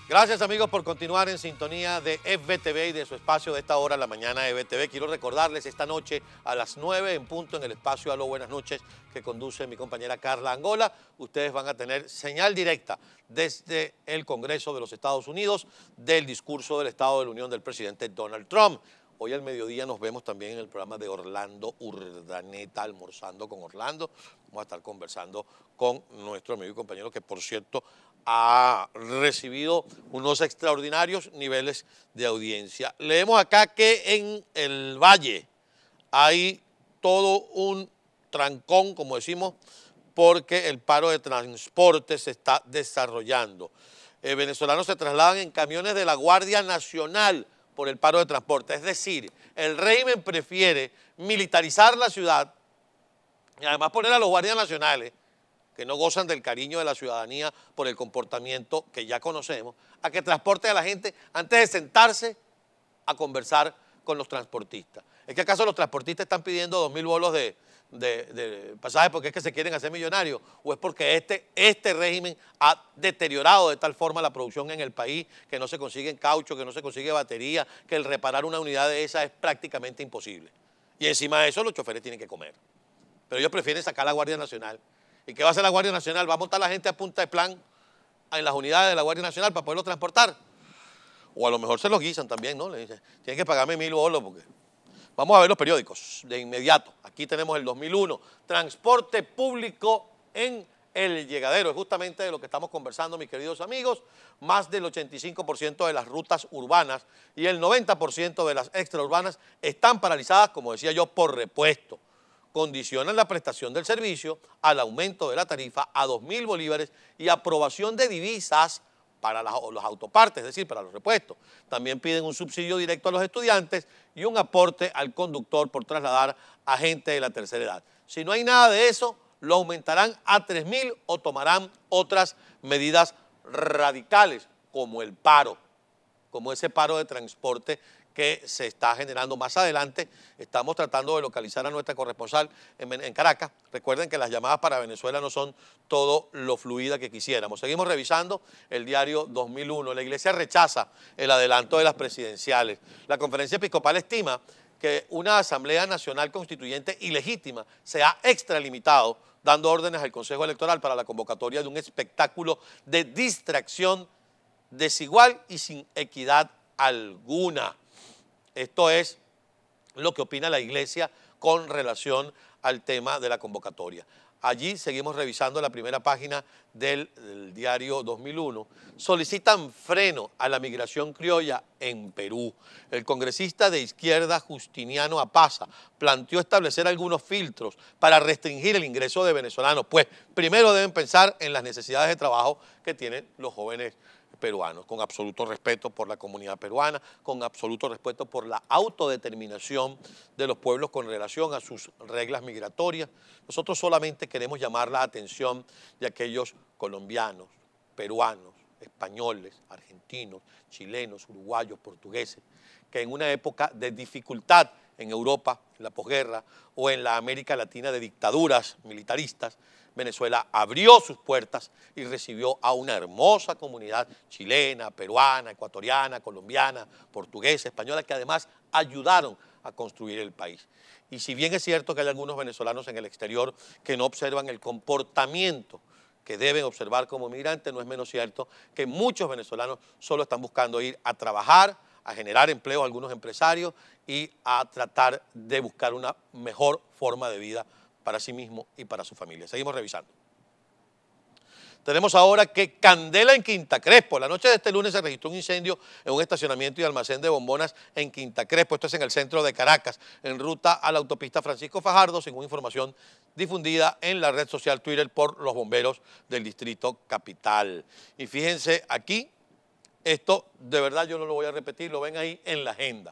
Gracias amigos por continuar en sintonía de FBTV y de su espacio de esta hora, la mañana de FBTV. Quiero recordarles esta noche a las 9 en punto en el espacio Aló Buenas Noches que conduce mi compañera Carla Angola. Ustedes van a tener señal directa desde el Congreso de los Estados Unidos del discurso del Estado de la Unión del presidente Donald Trump. Hoy al mediodía nos vemos también en el programa de Orlando Urdaneta, Almorzando con Orlando. Vamos a estar conversando con nuestro amigo y compañero que, por cierto, ha recibido unos extraordinarios niveles de audiencia. Leemos acá que en el Valle hay todo un trancón, como decimos, porque el paro de transporte se está desarrollando. Venezolanos se trasladan en camiones de la Guardia Nacional por el paro de transporte. Es decir, el régimen prefiere militarizar la ciudad y además poner a los guardias nacionales, que no gozan del cariño de la ciudadanía por el comportamiento que ya conocemos, a que transporte a la gente antes de sentarse a conversar con los transportistas. ¿Es que acaso los transportistas están pidiendo 2.000 bolos de pasaje porque es que se quieren hacer millonarios? ¿O es porque este régimen ha deteriorado de tal forma la producción en el país que no se consigue caucho, que no se consigue batería, que el reparar una unidad de esa es prácticamente imposible? Y encima de eso los choferes tienen que comer. Pero ellos prefieren sacar a la Guardia Nacional. ¿Y qué va a hacer la Guardia Nacional? ¿Va a montar la gente a punta de plan en las unidades de la Guardia Nacional para poderlo transportar? O a lo mejor se los guisan también, ¿no? Le dicen, tienen que pagarme 1.000 bolos porque... Vamos a ver los periódicos de inmediato. Aquí tenemos el 2001, transporte público en el llegadero. Es justamente de lo que estamos conversando, mis queridos amigos. Más del 85% de las rutas urbanas y el 90% de las extraurbanas están paralizadas, como decía yo, por repuesto. Condicionan la prestación del servicio al aumento de la tarifa a 2.000 bolívares y aprobación de divisas para los autopartes, es decir, para los repuestos. También piden un subsidio directo a los estudiantes y un aporte al conductor por trasladar a gente de la tercera edad. Si no hay nada de eso, lo aumentarán a 3.000 o tomarán otras medidas radicales, como el paro, como ese paro de transporte que se está generando. Más adelante estamos tratando de localizar a nuestra corresponsal en Caracas. Recuerden que las llamadas para Venezuela no son todo lo fluida que quisiéramos. Seguimos revisando el diario 2001. La Iglesia rechaza el adelanto de las presidenciales. La Conferencia Episcopal estima que una Asamblea Nacional Constituyente ilegítima se ha extralimitado, dando órdenes al Consejo Electoral para la convocatoria de un espectáculo de distracción desigual y sin equidad alguna. Esto es lo que opina la Iglesia con relación al tema de la convocatoria. Allí seguimos revisando la primera página del diario 2001. Solicitan freno a la migración criolla en Perú. El congresista de izquierda Justiniano Apaza planteó establecer algunos filtros para restringir el ingreso de venezolanos. Pues primero deben pensar en las necesidades de trabajo que tienen los jóvenes peruanos, con absoluto respeto por la comunidad peruana, con absoluto respeto por la autodeterminación de los pueblos con relación a sus reglas migratorias. Nosotros solamente queremos llamar la atención de aquellos colombianos, peruanos, españoles, argentinos, chilenos, uruguayos, portugueses, que en una época de dificultad en Europa, en la posguerra, o en la América Latina de dictaduras militaristas, Venezuela abrió sus puertas y recibió a una hermosa comunidad chilena, peruana, ecuatoriana, colombiana, portuguesa, española, que además ayudaron a construir el país. Y si bien es cierto que hay algunos venezolanos en el exterior que no observan el comportamiento que deben observar como migrantes, no es menos cierto que muchos venezolanos solo están buscando ir a trabajar, a generar empleo a algunos empresarios y a tratar de buscar una mejor forma de vida para sí mismo y para su familia. Seguimos revisando. Tenemos ahora que candela en Quinta Crespo. La noche de este lunes se registró un incendio en un estacionamiento y almacén de bombonas en Quinta Crespo. Esto es en el centro de Caracas, en ruta a la autopista Francisco Fajardo, según información difundida en la red social Twitter por los bomberos del Distrito Capital. Y fíjense aquí, esto de verdad yo no lo voy a repetir, lo ven ahí en la agenda.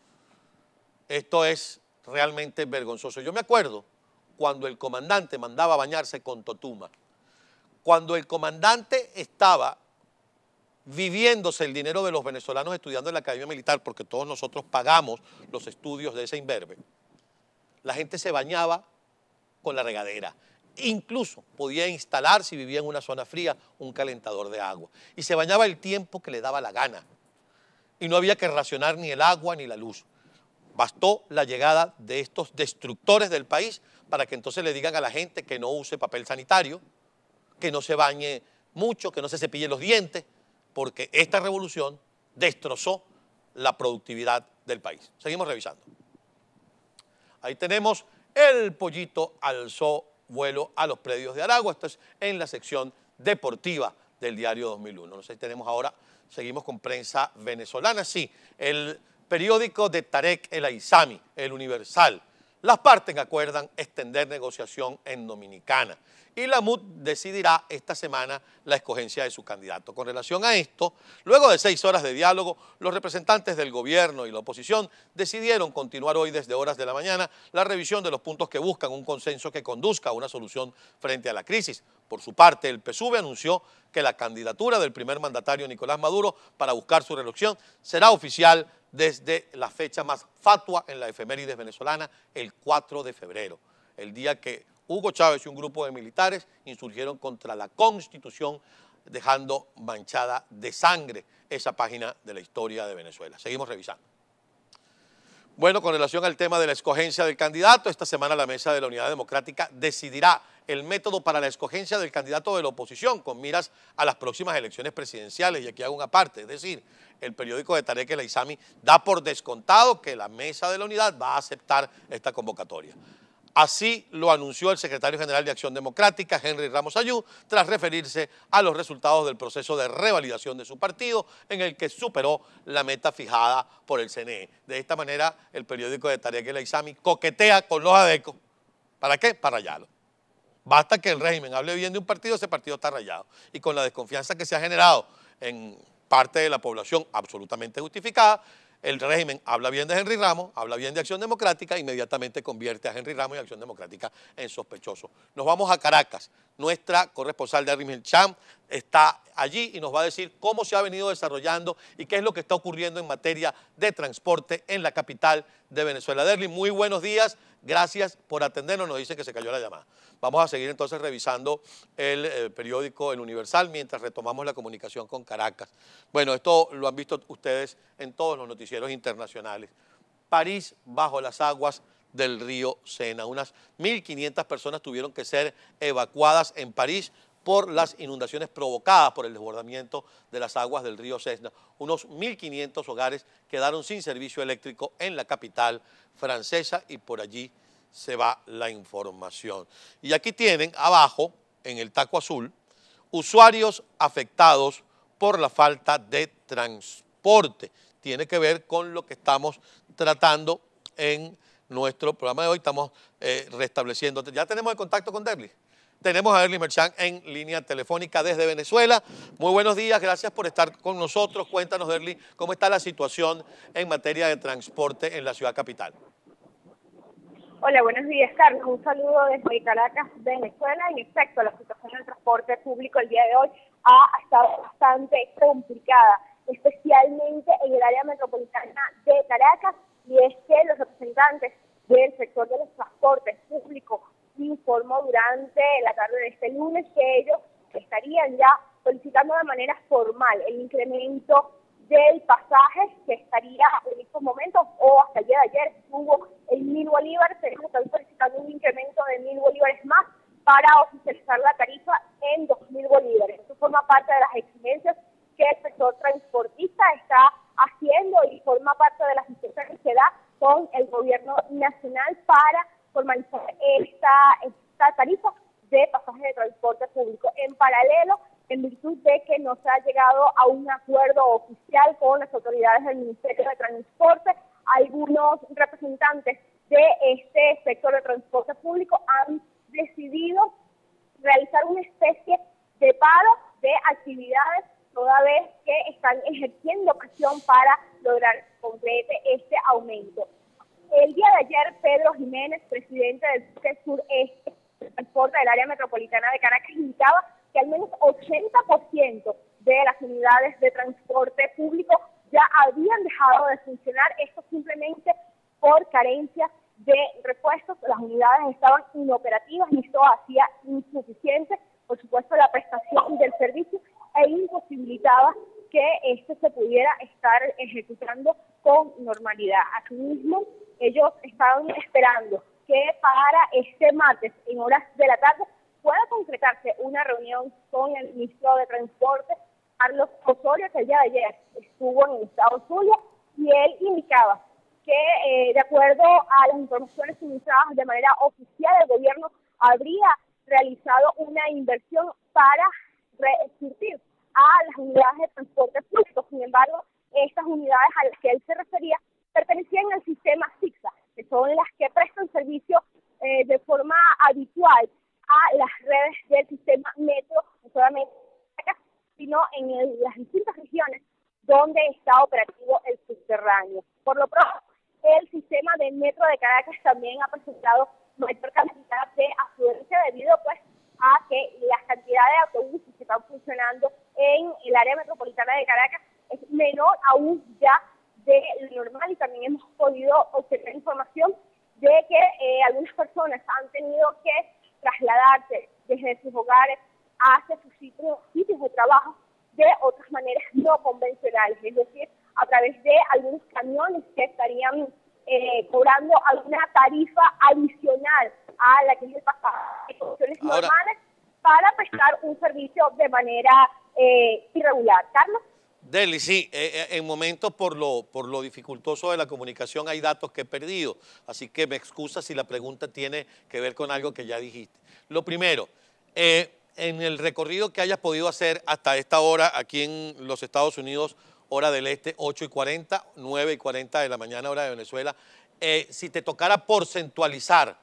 Esto es realmente vergonzoso. Yo me acuerdo cuando el comandante mandaba a bañarse con totuma, cuando el comandante estaba viviéndose el dinero de los venezolanos estudiando en la Academia Militar, porque todos nosotros pagamos los estudios de ese imberbe, la gente se bañaba con la regadera. Incluso podía instalar, si vivía en una zona fría, un calentador de agua. Y se bañaba el tiempo que le daba la gana. Y no había que racionar ni el agua ni la luz. Bastó la llegada de estos destructores del país para que entonces le digan a la gente que no use papel sanitario, que no se bañe mucho, que no se cepille los dientes, porque esta revolución destrozó la productividad del país. Seguimos revisando. Ahí tenemos el pollito alzó vuelo a los predios de Aragua. Esto es en la sección deportiva del diario 2001. No sé si tenemos ahora, seguimos con prensa venezolana. Sí, el periódico de Tarek El Aizami, El Universal. Las partes acuerdan extender negociación en Dominicana y la MUD decidirá esta semana la escogencia de su candidato. Con relación a esto, luego de 6 horas de diálogo, los representantes del gobierno y la oposición decidieron continuar hoy desde horas de la mañana la revisión de los puntos que buscan un consenso que conduzca a una solución frente a la crisis. Por su parte, el PSUV anunció que la candidatura del primer mandatario Nicolás Maduro para buscar su reelección será oficial desde la fecha más fatua en la efemérides venezolana, el 4 de febrero, el día que Hugo Chávez y un grupo de militares insurgieron contra la Constitución, dejando manchada de sangre esa página de la historia de Venezuela. Seguimos revisando. Bueno, con relación al tema de la escogencia del candidato, esta semana la Mesa de la Unidad Democrática decidirá el método para la escogencia del candidato de la oposición con miras a las próximas elecciones presidenciales. Y aquí hago una parte, es decir, el periódico de Tarek El Aizami da por descontado que la Mesa de la Unidad va a aceptar esta convocatoria. Así lo anunció el secretario general de Acción Democrática, Henry Ramos Ayú, tras referirse a los resultados del proceso de revalidación de su partido, en el que superó la meta fijada por el CNE. De esta manera, el periódico de Tarek El Aizami coquetea con los adecos. ¿Para qué? Para rayarlo. Basta que el régimen hable bien de un partido, ese partido está rayado. Y con la desconfianza que se ha generado en parte de la población absolutamente justificada, el régimen habla bien de Henry Ramos, habla bien de Acción Democrática, inmediatamente convierte a Henry Ramos y Acción Democrática en sospechoso. Nos vamos a Caracas. Nuestra corresponsal de Arlimel Cham está allí y nos va a decir cómo se ha venido desarrollando y qué es lo que está ocurriendo en materia de transporte en la capital de Venezuela. Derly, muy buenos días, gracias por atendernos, nos dicen que se cayó la llamada. Vamos a seguir entonces revisando el periódico El Universal mientras retomamos la comunicación con Caracas. Bueno, esto lo han visto ustedes en todos los noticieros internacionales. París bajo las aguas del río Sena. Unas 1.500 personas tuvieron que ser evacuadas en París por las inundaciones provocadas por el desbordamiento de las aguas del río Sena. Unos 1.500 hogares quedaron sin servicio eléctrico en la capital francesa y por allí se va la información. Y aquí tienen abajo, en el taco azul, usuarios afectados por la falta de transporte. Tiene que ver con lo que estamos tratando en nuestro programa de hoy. Estamos restableciendo. Ya tenemos el contacto con Derly. Tenemos a Derly Merchant en línea telefónica desde Venezuela. Muy buenos días, gracias por estar con nosotros. Cuéntanos, Derly, cómo está la situación en materia de transporte en la ciudad capital. Hola, buenos días, Carlos. Un saludo desde Caracas, Venezuela. En efecto, la situación del transporte público el día de hoy ha estado bastante complicada, especialmente en el área metropolitana de Caracas, y es que los representantes del sector de los transportes públicos informó durante la tarde de este lunes que ellos estarían ya solicitando de manera formal el incremento del pasaje que estaría en estos momentos o hasta el día de ayer estuvo en 1.000 bolívares. Tenemos que estar solicitando un incremento de 1.000 bolívares más para oficializar la tarifa en 2.000 bolívares. Esto forma parte de las exigencias que el sector transportista está haciendo y forma parte de las discusiones que se da con el gobierno nacional para formalizar esta tarifa de pasajes de transporte público. En paralelo, en virtud de que no se ha llegado a un acuerdo oficial con las autoridades del Ministerio de Transporte, algunos representantes de este sector de transporte público han decidido realizar una especie de paro de actividades toda vez que están ejerciendo presión para lograr que concrete este aumento. El día de ayer, Pedro Jiménez, presidente del sureste del transporte del área metropolitana de Caracas, indicaba que al menos 80% de las unidades de transporte público ya habían dejado de funcionar, esto simplemente por carencia de repuestos, las unidades estaban inoperativas y esto hacía insuficiente, por supuesto, la prestación del servicio e imposibilitaba que este se pudiera estar ejecutando con normalidad. Asimismo, ellos estaban esperando que para este martes, en horas de la tarde, pueda concretarse una reunión con el ministro de Transporte, Carlos Osorio, que el día de ayer estuvo en el estado Zulia, y él indicaba que de acuerdo a las informaciones suministradas de manera oficial, el gobierno habría realizado una inversión para surtir a las unidades de transporte público. Sin embargo, estas unidades a las que él se refería pertenecían al sistema SIGSA, que son las que prestan servicio de forma habitual a las redes del sistema metro, no solamente acá, sino en las distintas regiones donde está operativo el subterráneo. Por lo pronto, el sistema de metro de Caracas también ha presentado mayor cantidad de afluencia debido pues a que la cantidad de autobuses que están funcionando en el área metropolitana de Caracas es menor aún ya de lo normal, y también hemos podido obtener información de que algunas personas han tenido que trasladarse desde sus hogares hacia sus sitios de trabajo de otras maneras no convencionales, es decir, a través de algunos camiones que estarían cobrando alguna tarifa adicional a la que es el pasado, en condiciones normales, para prestar un servicio de manera irregular. Carlos. Derly, sí, en momentos por lo dificultoso de la comunicación hay datos que he perdido, así que me excusa si la pregunta tiene que ver con algo que ya dijiste. Lo primero, en el recorrido que hayas podido hacer hasta esta hora aquí en los Estados Unidos, hora del este, 8:40, 9:40 de la mañana, hora de Venezuela, si te tocara porcentualizar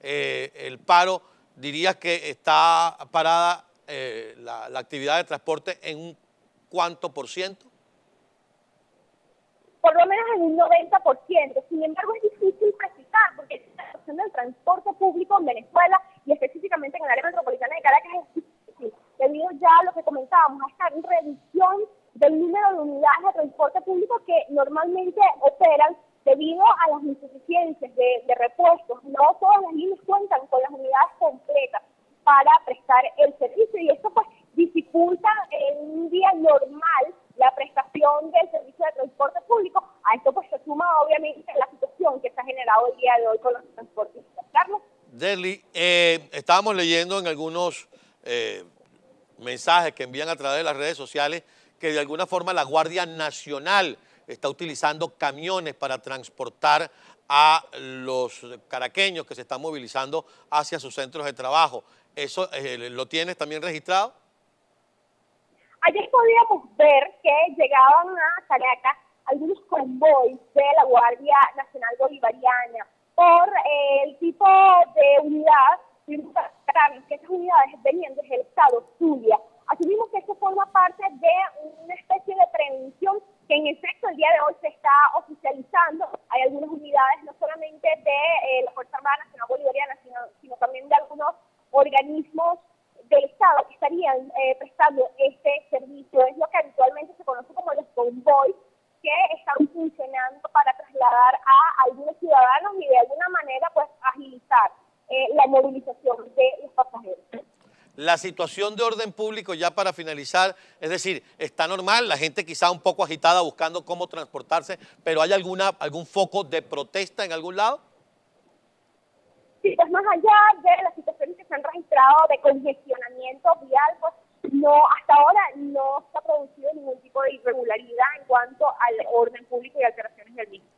el paro, dirías que está parada la actividad de transporte en un ¿cuánto por ciento? Por lo menos en un 90%. Sin embargo, es difícil precisar porque la situación del transporte público en Venezuela y específicamente en el área metropolitana de Caracas es difícil, debido ya a lo que comentábamos, a esta reducción del número de unidades de transporte público que normalmente operan debido a las insuficiencias de repuestos. No todas las líneas cuentan con las unidades completas para prestar el servicio, y esto pues dificulta en un día normal la prestación del servicio de transporte público. A esto pues se suma obviamente la situación que se ha generado el día de hoy con los transportistas. Carlos. Derly, estábamos leyendo en algunos mensajes que envían a través de las redes sociales que de alguna forma la Guardia Nacional está utilizando camiones para transportar a los caraqueños que se están movilizando hacia sus centros de trabajo. ¿Eso lo tienes también registrado? Ayer podíamos ver que llegaban a Caracas algunos convoys de la Guardia Nacional Bolivariana por el tipo de unidad, que esas unidades venían desde el estado Zulia. Asumimos que esto forma parte de una especie de prevención que en efecto el día de hoy se está oficializando. Hay algunas unidades no solamente de la Fuerza Armada Nacional Bolivariana, sino también de algunos organismos del Estado que estarían prestando este servicio. Es lo que habitualmente se conoce como los convoys, que están funcionando para trasladar a algunos ciudadanos y de alguna manera pues agilizar la movilización de los pasajeros. La situación de orden público, ya para finalizar, es decir, está normal, la gente quizá un poco agitada buscando cómo transportarse, pero ¿hay algún foco de protesta en algún lado? Sí, pues más allá de las situaciones que se han registrado de congestionamiento vial, pues no, hasta ahora no se ha producido ningún tipo de irregularidad en cuanto al orden público y alteraciones del mismo.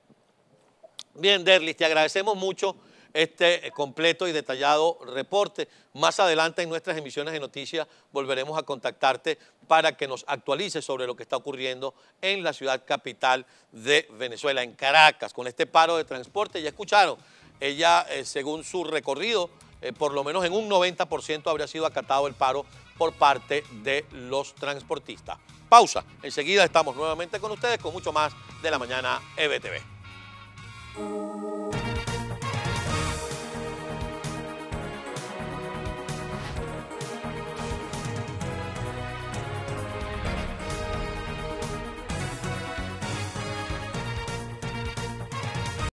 Bien, Derly, te agradecemos mucho este completo y detallado reporte. Más adelante en nuestras emisiones de noticias volveremos a contactarte para que nos actualices sobre lo que está ocurriendo en la ciudad capital de Venezuela, en Caracas, con este paro de transporte. Ya escucharon, ella, según su recorrido, por lo menos en un 90% habría sido acatado el paro por parte de los transportistas. Pausa, enseguida estamos nuevamente con ustedes con mucho más de La Mañana EBTV.